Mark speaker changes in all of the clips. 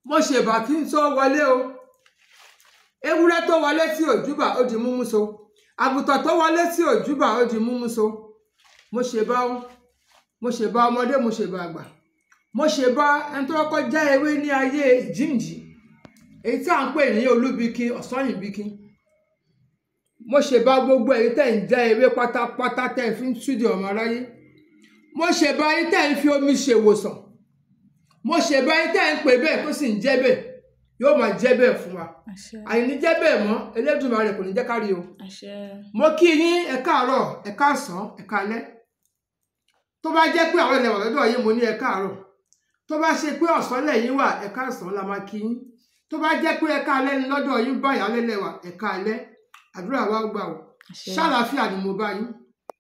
Speaker 1: mo ṣèbà kí n tó wọlé o ewúrẹ́ tó wọlé tí òjúbà ó di múmú so àgùntàn tó wọlé tí òjúbà ó di múmú so mo ṣèbà o mo ṣèbà ọmọdé mo ṣèbà àgbà mo ṣèbà ẹni tó kọ́kọ́ já ewé ní ayé ìjíǹjí èyí tí à ń pè ní olúbikin ọ̀sányìnbikin mo ṣèbà gbogbo èyí tẹ́ ń já ewé pátápátá tẹ́ fi ń túdì ọmọ aráyé mo ṣèbà yín tẹ́ ń fi omi ṣèwòsàn mo ṣèbà yín tẹ́ ń pè bẹ́ẹ̀ tó sì ń jẹ́ bẹ́ẹ̀ yóò máa jẹ́ bẹ́ẹ̀ fún wa àìní jẹ́ bẹ́ẹ̀ mọ́ Elédùmarè kò ní jẹ́ kárí o mo kí yín ẹ káàárọ̀ ẹ káàsán ẹ káalẹ́ tó bá jẹ́ pé àwọn ẹlẹ́wọ̀n lọ́dọ̀ yín mo ní ẹ káàárọ̀ tó bá ṣe pé ọ̀sán lẹ́yìn wà ẹ káàsán la máa kí yín tó bá jẹ́ pé ẹ káalẹ́ ní lọ́dọ̀ yín báyà lẹ́lẹ́wà ẹ káalẹ́ àdúrà wa gbà o ṣàlàáfíà ni mo bá yín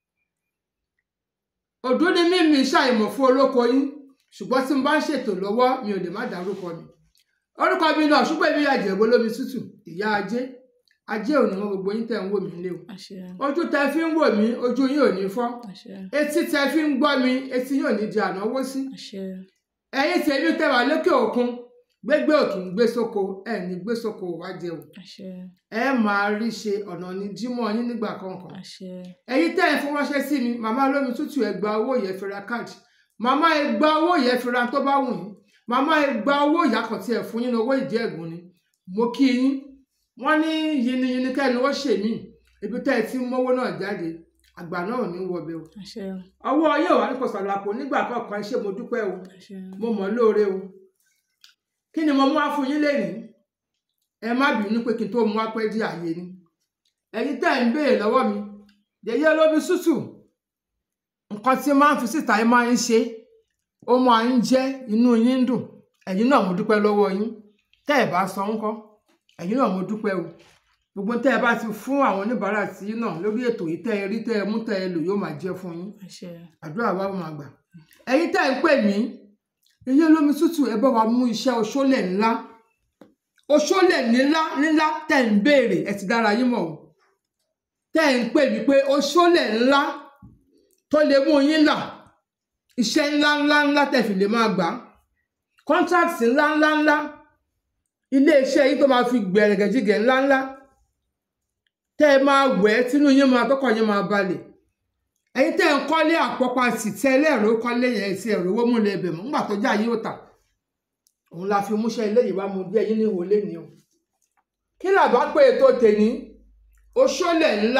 Speaker 1: òdú ni mímí ṣàìmọ̀ fún olóko yín ṣùgbọ́n tí mo bá ń ṣètò lọ́wọ́ mi ò lè má dárúkọ mi orúkọ mi náà ṣùgbọ́n èmi àjẹ̀bó lómi tútù ìyá ajé ò ní wọn gbogbo yín tẹ́ ń wò mí lé o ojú tẹ́ fi ń wò mí ojú yín ò ní fọ́ etí tẹ́ fi ń gbọ́ mi etí yín ò ní di ànáwó sí ẹ̀yin tèmi tẹ́ wà lókè òkun gbégbé òkè ń gbé sóko ẹ ní gbé sóko wá jẹ o ẹ máa rí ṣe ọ̀nà ní jímọ̀ yín nígbà kankan ẹ̀yin tẹ́ ẹ fọwọ́ṣẹ́ sí mi màmá lómi tútù ẹ gba owó yẹn fi ra káàdì màmá ẹ gba owó yẹn fi ra tó bá wù yín màmá ẹ gba owó ìyá kan tí ẹ fún yín ní owó ìdí ẹ̀gùn ni mo kí yín wọ́n ní yiniyini kẹ́ni ó ṣe mí ibi tẹ́ ẹ ti mówó náà jáde àgbà náà ní wọbẹ̀ o ọwọ́ yóò wá ní kọ̀sàlàpọ̀ nígbà kọ̀ọ̀kan ṣé mo dúpẹ́ o mo mọ̀ lóore o kí ni mo mú wá fún yín lẹ́yìn ẹ má bínú pé kí n tó mú wá pẹ́ dí àyè ni ẹ̀yin tẹ́ ẹ ń béèrè lọ́wọ́ mi yẹyẹ olómi tútù nǹkan tí máa ń fi síta yín máa ń ṣe ó máa ń jẹ́ inú yín dùn ẹ̀yin náà mo dúpẹ́ lọ́wọ́ yín tẹ́ ẹ bá sọ ńkọ́ ẹ̀yin náà mo dúpẹ́ o gbogbo tẹ́ ẹ bá ti fún àwọn oníbàárà tí náà lórí ètò yìí tẹ́ ẹ rí tẹ́ ẹ mú tẹ́ ẹ lò yóò máa jẹ́ fún yín àdúrà wa máa gbà ẹ̀yin tẹ́ ẹ ń pè mí èyí olómi tútù ẹ bá wa mú iṣẹ́ Oshole ńlá Oshole ńlá tẹ́ ń béèrè ẹ ti dára yín mọ̀ o tẹ́ ẹ ń pè mí pé Oshole ńlá tó lè mú yín là iṣẹ́ ńlá tẹ́ fi lè máa gbà contract ńlá ilé-iṣẹ́ yìí tó máa fi gbẹ̀rẹ̀gẹ̀jìgẹ̀ ńláńlá tẹ́ ẹ máa wẹ̀ tínú yín máa tọkàn yín máa balẹ̀ ẹ̀yin tẹ́ ẹ ń kọ́lé àpọ́pá sí tẹ́lẹ̀ ẹ̀rọ kọ́lé yẹn sí ẹ̀rọ owó múlẹ̀ ẹbẹ̀ mọ́ nígbà tọ́jà yìí ò tà òun la fi múṣẹ́ ilé yìí wá mo bí ẹ̀yin ní ìwọlé ni o kí làbá pé ètò tèmi Oshole ńlá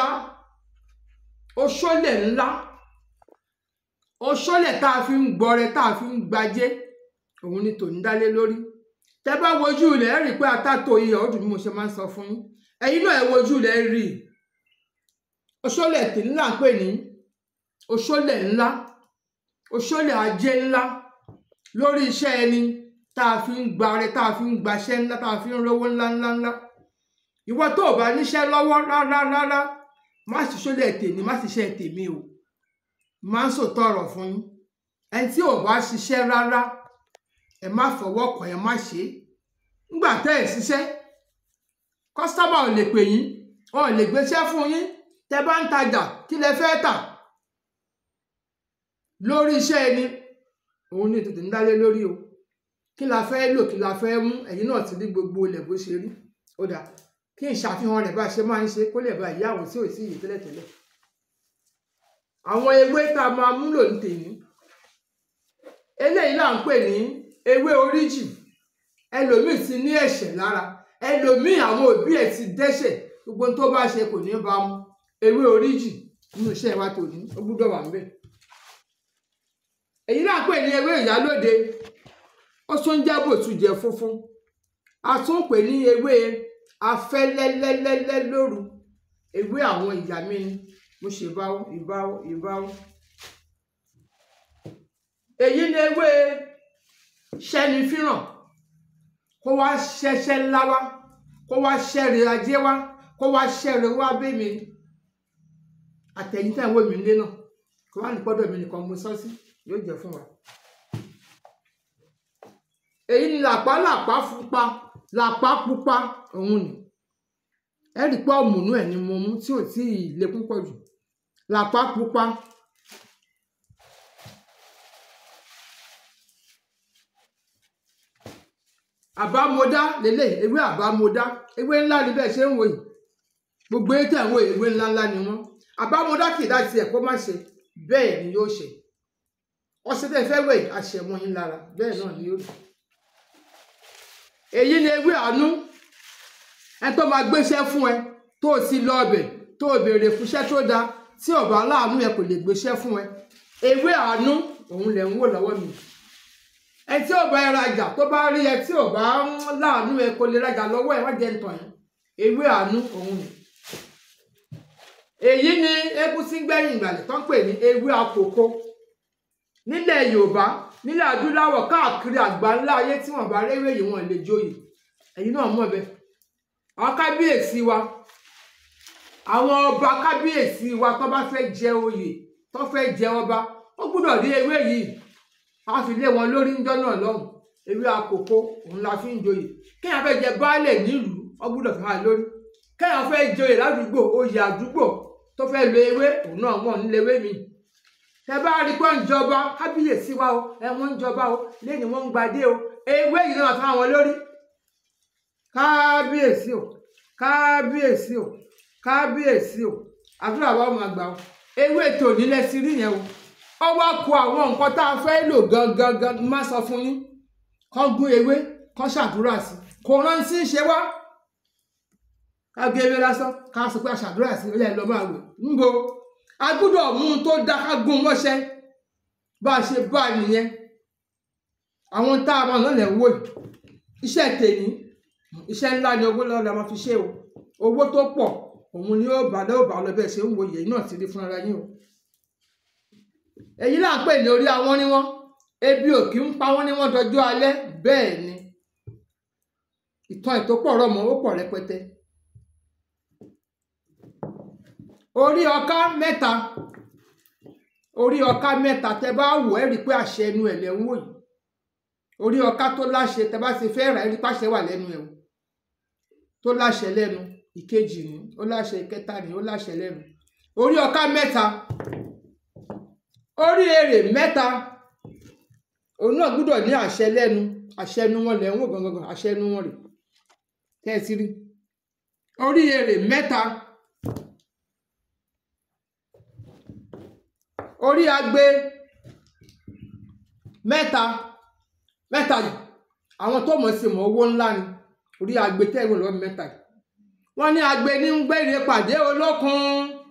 Speaker 1: Oshole tá a fi ń gbọrẹ tá a fi ń gbajé òun ni tòun dálé lórí tẹ́ bá wojú ilẹ̀ ẹ rí i pé atátó iyọ̀ ọdún bí mo ṣe máa ń sọ fún yín ẹ̀yin náà ẹ wojú ilẹ̀ ẹ rí i Oshole tèmi là ń pè ní Oshole ńlá Oshole ajé ńlá lórí iṣẹ́ ẹni tá a fi ń gbàre tá a fi ń gbaṣẹ́ ńlá tá a fi ń rówó ńlá ìwọ tó o bá níṣẹ́ lọ́wọ́ rárá má sì Oshole tèmi má sì ṣe tèmi o má ń sòtọ́ ọ̀rọ̀ fún yín ẹni tí ò bá ṣiṣẹ́ rárá ẹ má fọwọ́ kàn ẹ má ṣe é nígbà tẹ́ ẹ ṣiṣẹ́ kọ́sítọ́mà ò lè pè yín ò lè gbéṣẹ́ fún yín tẹ́ bá ń tajà kí lẹ fẹ́ tà lórí iṣẹ́ ẹni òun ní tètè ń dálé lórí o kí la fẹ́ lò kí la fẹ́ mú ẹ̀yin náà ti rí gbogbo ilẹ̀ bó ṣe rí ó dà kí n ṣàfihàn rẹ̀ bá ṣe máa ń ṣe kó lè bá ìyá àwọn tí ò sí yìí tẹ́lẹ̀tẹ́lẹ̀ àwọn ewé tá a máa múlò ní tèmi eléyìí là ń pè ní ewé oríjì ẹlòmíì ti ní ẹ̀ṣẹ̀ lára ẹlòmíì àwọn òbí ẹ̀ ti dẹ́ṣẹ̀ gbogbo tó bá ṣe kò ní bá mu ewé oríjì nínú iṣẹ́ wa tòní ó gbúdọ̀ wà níbẹ̀ èyí là ń pè ní ewé ìyálóde ó tún jẹ́ bòtújẹ funfun a tún pè ní ewé afẹ́lẹ́lẹ́lẹ́lẹ́ lóru ewé àwọn ìyá mi ni mo ṣe ìbáwó èyí ni ewé ṣẹ́ni fíràn kó wá ṣẹ́ṣẹ́ ńlá wá kó wá ṣẹ́rẹ̀ ajé wá kó wá ṣẹ́rẹ̀ wá bẹ́ mi àtẹ̀yìn tẹ̀ ń wò mí nílé náà kó wá ní pọ́dọ̀ mi nìkan mo sọ sí yóò jẹ́ fún wa. èyí ni làpá pupa òun ni ẹ rí pé ọ̀mùnú ẹ̀ ni mo mú tí ò tí ì le púpọ̀ jù làpá pupa. àbámọdá lélẹ̀ ewé àbámọdá ewé ńlá ni bẹ́ẹ̀ ṣe ń wò yìí gbogbo ètò àwọn ewé ńláńlá ni wọ́n àbámọdá kì í dá tiẹ̀ kó má ṣe bẹ́ẹ̀ ni yóò ṣe ọṣẹ tẹ́ fẹ́ wẹ̀ àṣẹ wọn yín lára bẹ́ẹ̀ náà ni yóò ṣe. èyí ni ewé àánú ẹ tó máa gbéṣẹ́ fún ẹ tó o ti lọ ọbẹ̀ tó o béèrè fúnṣẹ́ tó dáa tí ọba aláàánú ẹ kò lè gbéṣẹ́ fún ẹ ewé àánú òun lẹ̀ ń wò lọ́wọ́ mi ẹ tí ò bá ẹ rajà tó bá rí ẹ tí ò bá láàánú ẹ kò lè rajà lọ́wọ́ ẹ wọ́n jẹ́ ntàn yẹn ewé àánú òun ni. èyí ni egusi gbẹ̀yìn ìgbàlẹ̀ tó ń pè ní ewé àkókò nílẹ̀ Yorùbá nílẹ̀ adúláwọ̀ káàkiri àgbáńlá ayé tí wọ́n bá réwé yìí wọ́n lè joyè ẹ̀yin náà mọ̀ bẹ́ẹ̀ àwọn kábíyèsí wa àwọn ọba kábíyèsí wa tó bá fẹ́ jẹ oyè tó fẹ́ jẹ ọba wọ́n gbọ́dọ̀ rí ewé yìí a fi lé wọn lórí ńjọ́ náà lọ́hùn ewé àkókò òun la fi ń joyè kéèyàn fẹ́ jẹ baálẹ̀ nílùú wọ́n gbọ́dọ̀ fi hàn lórí kéèyàn fẹ́ joyè ládùúgbò oyè àdúgbò tó fẹ́ lo ewé òun náà wọ́n nílé ewé mi tẹ bá rí pé ń jọba kábíyèsí wa o ẹ̀wọ̀n ń jọba o lẹ́yìn wọ́n ń gbadé o ewé yìí náà fáwọn lórí kábíyèsí o kábíyèsí o kábíyèsí o àdúrà wa máa gbà o ewé tòní lẹ́sìn rí yẹn o ó wá kó àwọn nǹkan tá a fẹ́ lò gangan má sọ fún yín kán gún ewé kán ṣàdúrà sí kò rántí ṣe wá ká gé ewé lásán ká sọ pé a ṣàdúrà sí ilé ẹ lọ máa wò níbo a gbọ́dọ̀ mú un tó dá ká gún mọ́ṣẹ́ bá a ṣe bá nìyẹn àwọn tá a máa náà lẹ̀ ń wò yìí iṣẹ́ tèmi iṣẹ́ ńlá ni owó lọ́la máa fi ṣe o owó tó pọ̀ òun ni ó bá lọ́wọ́ bá lọ bẹ́ẹ̀ ṣe ń wo yẹ̀yìn náà ti rí fún ara yín o èyí là ń pè ní orí àwọn ni wọ́n ebi ò kí ń pa wọ́n ní wọ́n dọjọ́ alẹ́ bẹ́ẹ̀ ni ìtàn ètò pọ̀ rọ̀ mọ́ ó pọ̀ rẹpẹtẹ orí ọká mẹ́ta tẹ bá wò ẹ́ rí pé àṣẹ ẹnu ẹ̀ lẹ́ ń wò yìí orí ọká tó láṣẹ tẹ bá ṣe fẹ́ rà ẹ́ rí pàṣẹ wà lẹ́nu ẹ̀ o tó láṣẹ lẹ́nu ìkejì ni ó láṣẹ ìkẹta ni ó láṣẹ lẹ́nu orí ọká mẹ́ta orí èrè mẹ́ta òun náà gbọ́dọ̀ ní àṣẹ lẹ́nu àṣẹ ẹnu wọn lẹ́ ń wò gangan àṣẹ ẹnu wọn rè tẹ́ ẹ ti rí orí èrè mẹ́ta orí agbe mẹ́ta yìí àwọn tó mọ̀ sí mọ̀ owó ńlá ni orí agbe tẹ́wọ̀n lọ́wọ́ mẹ́ta yìí wọ́n ní agbe ní ń gbére pàdé olókun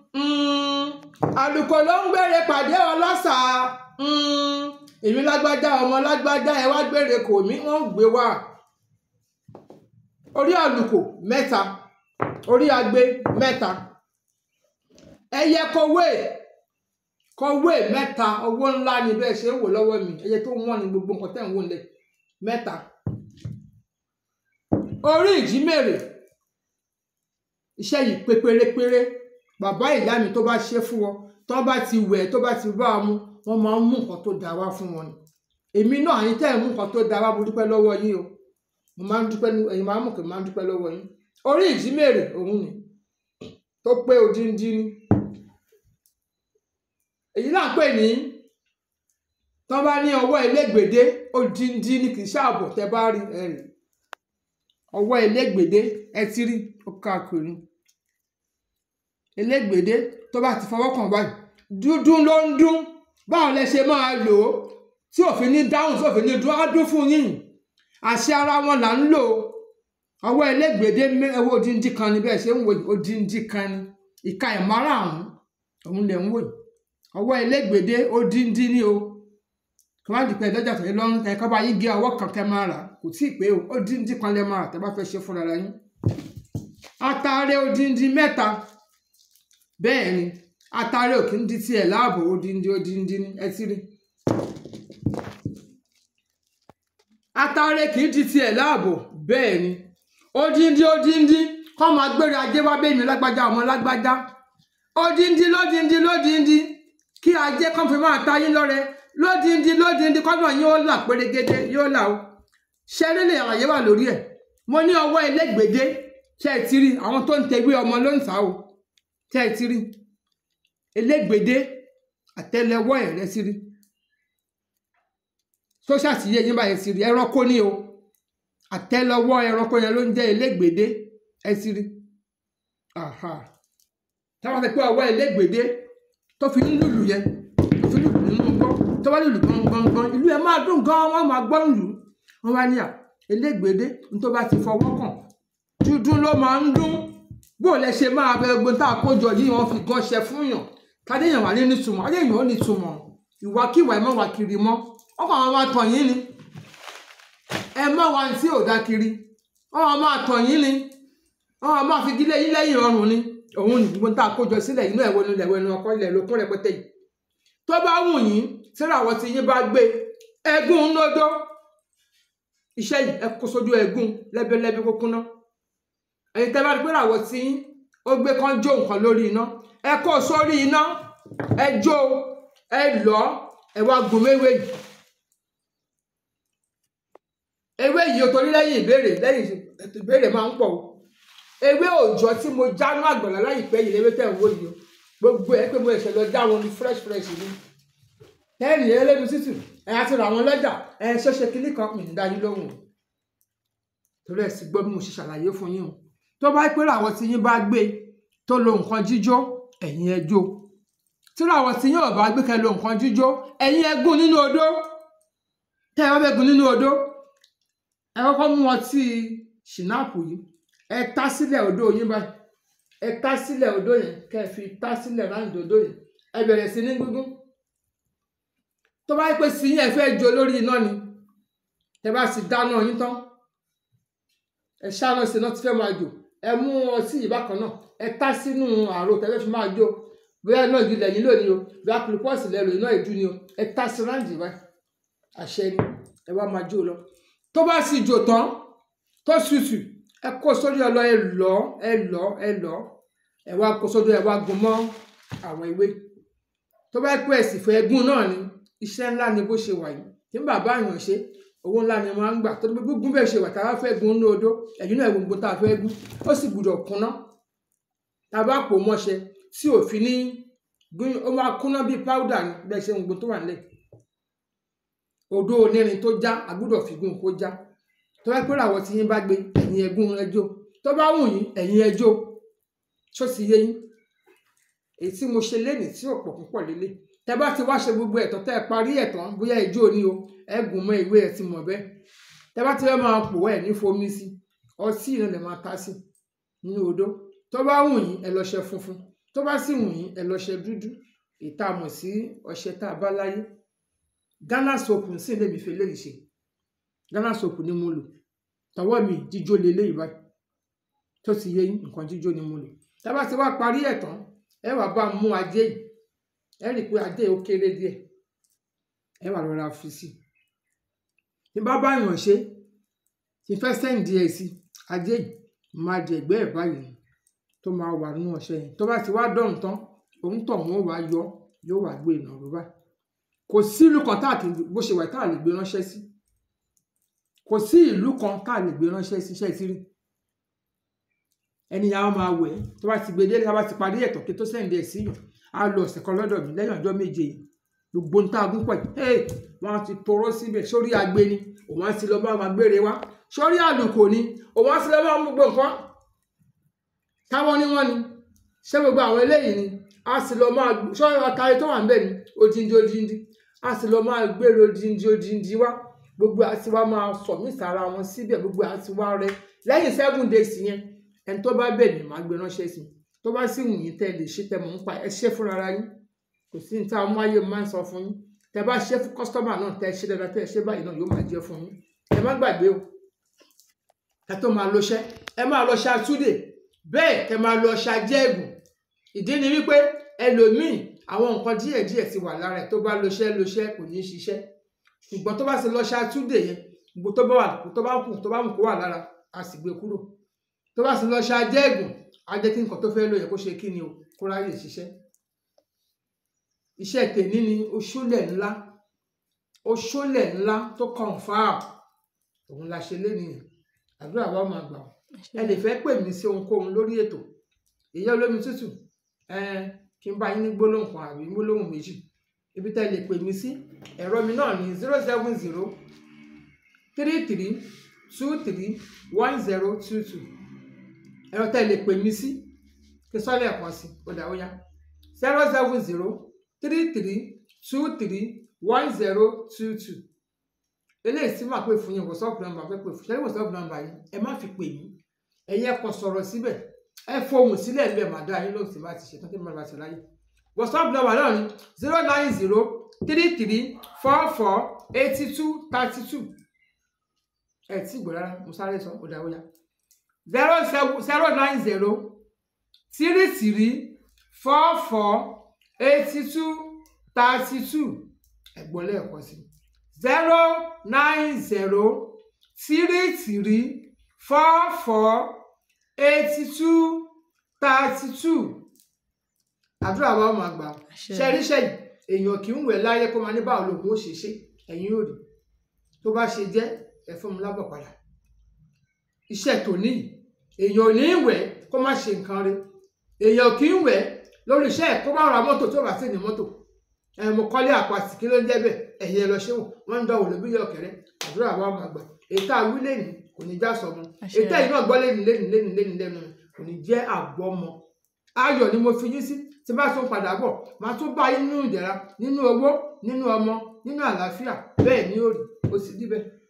Speaker 1: àlùkò ló ń gbére pàdé ọlọ́sà èmi lágbájá ọmọ lágbájá ẹ wá gbére kò mí wọ́n gbé wá orí àlùkò mẹ́ta orí agbe mẹ́ta ẹyẹ kọ̀wé mẹ́ta owó ńlá ni bẹ́ẹ̀ ṣe ń wò lọ́wọ́ mi ẹyẹ tó wọ́n ní gbogbo nǹkan tẹ́ ń wò lẹ̀ mẹ́ta orí ìjímèrè iṣẹ́ yìí pé pérépéré bàbá ìyá mi tó bá ṣe fún wọn tó bá ti wẹ̀ tó bá ti bá a mú wọn máa ń mú nǹkan tó dáa wá fún wọn ni èmi náà àyín tẹ́ ẹ̀ mú nǹkan tó dáa wá mo dúpẹ́ lọ́wọ́ yín o mo máa ń dúpẹ́ ẹ̀yin máa ń mú kí n máa ń dúpẹ́ lọ́wọ́ yín orí ìjímèrè òun ni tó pé odindi ni èyí là ń pè ní tán bá ní ọwọ́ elégbèdé odindi ni kì í ṣàbọ̀ tẹ́ bá rí ẹ̀rìn ọwọ́ elégbèdé ẹ ti rí ọkà kiri elégbèdé tó bá ti fọwọ́ kàn báyìí dúdún ló ń dún báwo lẹ ṣe máa lò ó tí òfin ní dáhùn tí òfin ní dún á dún fún yín àṣẹ ara wọn là ń lò ọwọ́ elégbèdé ẹwọ́ odindi kan ni bẹ́ẹ̀ ṣe ń wò yìí odindi kan ni ìka ẹ̀ márààrún òun lẹ̀ ń wò yìí ọwọ́ elégbèdé odindi ni o kí wọ́n á dìpẹ́ lọ́jà tó yẹ lọ́rùn kẹ́ kọ́ bá yín gé ọwọ́ kan kẹ́ máa rà kò tí ì pé o odindi kan lẹ́ máa rà tẹ́ bá fẹ́ ṣe fúnra yín atare odindi mẹ́ta bẹ́ẹ̀ ni atare ò kí ń di tiẹ̀ láàbò odindi ni ẹ ti rí atare kì í di tiẹ̀ láàbò bẹ́ẹ̀ ni odindi kọ́ máa gbére ajé wá bẹ́ẹ̀ mi lágbájá ọmọ lágbájá odindi kí ajé kan fi máa ta yín lọ́rẹ lódindi kọ́nà yín ó là pérégedé yóò là ó ṣẹ́rí lè àlàyé wà lórí ẹ̀ mo ní ọwọ́ elégbèdé ṣe é ti rí àwọn tó ń tẹgbé ọmọ ló ń sá o ṣe é ti rí elégbèdé àtẹ́lẹwọ́ ẹ̀ rẹ sí rí tó ṣàtìyẹ yín báyìí sí rí ẹranko ní o àtẹ́lẹwọ́ ẹranko yẹn ló ń jẹ́ elégbèdé ẹ sì rí táwọn ti pé ọwọ́ elégbèdé tó fi ń lùlù yẹn tó fi lùlù nínú gbọ́ tó bá lùlù gangan ìlú ẹ máa dùn gan wọ́n máa gbọ́ lù wọ́n wá ní elégbèdé ní tó bá ti fọwọ́ kàn dúdún ló máa ń dún bó lẹ ṣe máa bẹ gbogbo tá a kójọ yìí wọ́n fi gan ṣe fún yàn kádéyàn wà ní nítumọ̀ adéyàn ó nítumọ̀ ìwàkiwà ẹ má wà kiri mọ́ ọkọ̀ àwọn máa tàn yín ni ẹ má wà tí ò dá kiri wọ́n máa tàn yín ni wọ́n máa fi gílé yín lẹ́yìn ọrùn ni òun ní gbogbo tá a kójọ sílẹ̀ inú ẹ̀wọ̀n ilẹ̀ ẹ̀wọ̀n ọkọ̀ ilẹ̀ lókun rẹpẹtẹ yìí tó bá wù yín tíráwọ̀ tí yín bá gbé ẹgún lódó iṣẹ́ yìí ẹ kó sójú ẹgún lẹ́bẹ́lẹ́bẹ́ kókúná ẹ̀yin tẹ́ bá rí pé ràwọ̀ tí ó gbé kan jó nǹkan lórí iná ẹ kó sórí iná ẹ jó ẹ lọ ẹ wá gùn méwé yìí ewé yìí o torí lẹ́yìn ìbéèrè máa ń pọ̀ o ewé òòjọ́ tí mo jánú àgbàlá láìpẹ́ yìí lewé tẹ̀ ń wò yìí o gbogbo ẹ pé mo ẹ̀ṣẹ̀ lọ já wọn ní fresh ni lẹ́yìn ẹlẹ́nu títù ẹ á ti rà wọn lọ́jà ẹ ṣẹṣẹ kínní kan mi ń dá yín lóhùn torí ẹ sì gbọ́ bí mo ṣe ṣàlàyé fún yín o tó bá pé ràwọ̀ tí yín bá gbé tó lo nǹkan jíjó ẹ̀yin ẹ jó tí ràwọ̀ tí yín ò bá gbé kẹ́ lo nǹkan jíjó ẹ̀yin ẹ gún nínú odó tẹ́ ẹ bá fẹ́ gún nínú odó ẹ kọ́kọ́ mú ọtí ṣìnáàpù yìí ẹ tá sílẹ̀ odó yín báyìí ẹ tá sílẹ̀ odó yẹn kẹ́ ẹ fi tá sílẹ̀ láǹdì odó yẹn ẹ bẹ̀rẹ̀ sí ní gúngún tó bá pé sí yín ẹ fẹ́ jó lórí iná ni ẹ bá sì dáná yín tán ẹ ṣáná sí iná tí fẹ́ máa jò ẹ mú ọtí yìí bákan náà ẹ tá sínú àrò tẹ́lẹ̀ fi máa jó bóyá iná igi lẹ́yìn lónìí o bóyá pílípọ́ọ̀sì lẹ́rọ iná ìdú ni o ẹ tá sí ráǹdì báyìí àṣẹ ni ẹ wá máa jó lọ tó bá sì jò tán tó ṣùṣù ẹ kó sórí ọlọ ẹ wá kó sórí ẹ wá gún mọ́ àwọn ewé tó bá pẹ́ ẹ̀sìn fún ẹgún náà ni iṣẹ́ ńlá ni bó ṣe wà yìí tí bàbá àyàn ṣe owó ńlá ni wọ́n á ń gbà tó gbogbo bẹ́ẹ̀ ṣe wà tá a bá fẹ́ gun ní odó ẹ̀yìn náà gbogbo tá a fẹ́ gún ó sì gbúdọ̀ kúnná tá a bá pò mọ́ṣẹ tí òfin ní gún ó máa kúnná bíi páúdà ni bẹ́ẹ̀ ṣe gbogbo tó wà nílẹ̀ odó onírin tó já a gbúdọ̀ fi gún kó já tó bá pé ràwọ̀ tí yín bá gbé ẹ̀yin ẹgún ẹjọ́ tó bá wù yín ẹ̀yin ẹjọ́ ṣó sì yé yín èyí tí mo ṣe lénìí tí ò pọ̀ púpọ̀ lélẹ̀ tẹ bá ti wá ṣe gbogbo ẹ̀tọ́ tẹ́ ẹ parí ẹ̀tàn bóyá ẹjọ́ ni o ẹ gùn mọ́ ìwé ẹ ti mọ̀ bẹ́ẹ̀ tẹ bá ti fẹ́ máa pò ẹ̀ ní fomi sí ọtí ìran lè máa ta sí nínú odó tó bá wù yín ẹ lọ́ṣẹ funfun tó bá sì wù yín ẹ lọ́ṣẹ dúdú ìta mọ̀ sí ọṣẹ tá a bá láyé Ghana soap ń sìn lèmi fi léyìí ṣe Ghana soap ni mo lò tọwọ́ mi jíjó lélẹ́yìí báyìí tó ti yé yín nǹkan jíjó ni mo lò tá bá ti wá parí ẹ̀tàn ẹ wá bá mú ajé yìí ẹ rí i pé ajé ó kéré díẹ̀ ẹ wá rọra fi sí tí bá bá yàn ṣe tí fẹ́ sẹ́ǹdì ẹ̀ sí ajé yìí máa di ẹ̀gbẹ́ ẹ̀ báyìí tó máa wà nínú ọṣẹ yẹn tó bá ti wá dọ̀hún tán òun tọ̀ wọ́n wá yóò wá gbé ìnáwó báyìí kò sí ìlú kan tá àti bó ṣe wà tá à lè gbé ránṣẹ́ sí kò sí ìlú kan tá à lè gbé ránṣẹ́ sí iṣẹ́ ìtírí ẹni yàrá máa wẹ̀ tó bá ti gbé délé tá bá ti parí ẹ̀tọ́ kí tó sẹ́ǹdì ẹ̀ sí yàn á lọ ọ̀sẹ̀ kan lọ́dọ̀ mi lẹ́yìn ọjọ́ méje yìí gbogbo ń tá a gún pọ̀ yìí wọ́n á ti torọ́ síbẹ̀ sórí agbe ni òun á ti lọ bá máa gbére wá sórí àlùkò ni òun á ti lọ bá mú gbogbo nǹkan táwọn ní wọ́n ni ṣé gbogbo àwọn eléyìí ni á sì lọ máa sọ́ọ́ àtàrí tó wà ń bẹ̀ ni odindi á sì lọ máa gbére odindi wá gbogbo àti wá máa sọ mí sára wọn síbẹ̀ gbogbo àti wá rẹ lẹ́yìn 7 days yẹn ẹni tó bá bẹ̀ ni màá gbé ránṣẹ́ sí tó bá sì wù yín tẹ́ lè ṣe tẹ́ mọ̀ ń pa ẹ ṣe fúnra ara yín kò sí ní tá a mú ayé máa ń sọ fún yín tẹ́ bá ṣe fún kọ́sítọ́mà náà tẹ́ ṣe dáadáa tẹ́ ṣe báyìí náà yóò máa jẹ́ fún yín ẹ má gbàgbé o ẹ tó máa lo ṣẹ́ ẹ máa lọ ṣe àtúndè bẹ́ẹ̀ kẹ́ máa lọ ṣe ajẹ́gùn ìdí ni wípé ẹlòmíì àwọn nǹkan díẹ̀díẹ̀ ti wà lára ẹ̀ tó bá lo ṣẹ́ kò ní í ṣiṣẹ́ ṣùgbọ́n tó bá sì lọ ṣe àtúndè yẹn gbogbo tó bá mú kó wà lára a sì gbé kúrò tó bá sì lọ ṣe ajẹ́gùn á jẹ́ kí nǹkan tó fẹ́ lò yẹ kó ṣe kí ni o kó ráyè ṣiṣẹ́ iṣẹ́ tèmi ni oṣólẹ̀ ńlá tó confirm òun la ṣe lénìyàn àdúrà wa máa gbà ẹ lè fẹ́ pè mí sí ohunkóhun lórí ètò ìyá olómi tútù kí n bá yín ní gbólóhùn kan àbí gbólóhùn méjì ibi tẹ́ lè pè mí sí ẹ̀rọ mi náà ní 070 33 070331022. ẹ̀rọ tẹ́ lè pè mí sí kí sọ́lẹ̀ ẹ̀kan sí ọ̀dà ó yá 07033231022. eléyìí tí màá pè fún yín WhatsApp number pé fún ṣẹ́rí WhatsApp number yìí ẹ má fi pè mí, ẹ̀yin ẹ kàn sọ̀rọ̀ síbẹ̀, ẹ fohùn sílẹ̀ níbẹ̀ màá dá yín lóhùn tí bá ti ṣe tán tí mo bá ti láyé. WhatsApp number náà ni 09033448232. ẹ tí gbọ́ rárá mo sáré sọ ọ̀dà ó yá 09033448232. ẹ̀gbọ́n lẹ́ẹ̀kan sí 09033448232. àdúrà wa máa gbà ṣẹ́ríṣẹ́ yìí èèyàn kì í wẹ̀ láyé kó máa ní báwo lòun ó ṣe ṣe ẹ̀yìn òrì tó bá ṣe jẹ́ ẹ fún mi lábọ̀ padà. iṣẹ́ tòní èèyàn ò ní wẹ̀ kó má ṣe nǹkan rẹ̀, èèyàn kì í wẹ̀ lórí iṣẹ́ ẹ̀ kó má ra mọ́tò tó bá sì ní mọ́tò. mo kọ́lé àpàtì kí ló ń jẹ́ bẹ́ẹ̀, ẹ̀yìn ẹ lọ ṣé wọ́n ń dán òun lóbi yọ ọ̀kẹ́rẹ́. àdúrà wa máa gbà èyí tá a wí lẹ́nu kò ní já sọmọ, èyí tá yìí náà gbọ́ lẹ́nu kò ní jẹ́ àgbọ́mọ. ayọ̀ ni mo fi yín sí, tí bá tún padà bọ̀ máa tún bá yín nínú ìdẹ̀ra, nínú owó, nínú ọmọ, nínú àlàáfíà. bẹ́ẹ̀ ni ó rí, ó sì rí bẹ́ẹ̀.